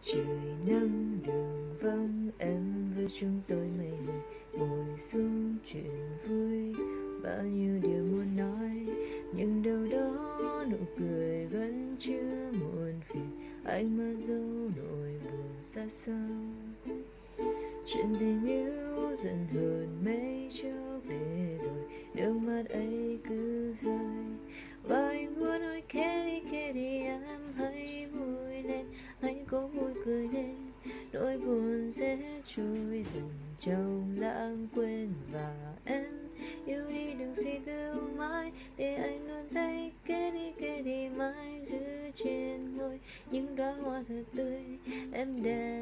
Trời nắng đường vắng em với chúng tôi mấy người ngồi xuống chuyện vui, bao nhiêu điều muốn nói nhưng đâu đó nụ cười vẫn chưa muộn phiền, ánh mắt dấu nỗi buồn xa xăm. Chuyện tình yêu dần hơn mấy chốc để rồi nước mắt ấy cứ rơi, và anh muốn nói Katy Katy em hãy vui lên, hãy có vui cười lên, nỗi buồn sẽ trôi dần trong lãng quên. Và em yêu đi đừng suy tư mãi, để anh luôn thấy Katy Katy mãi giữ trên môi những đóa hoa thật tươi em để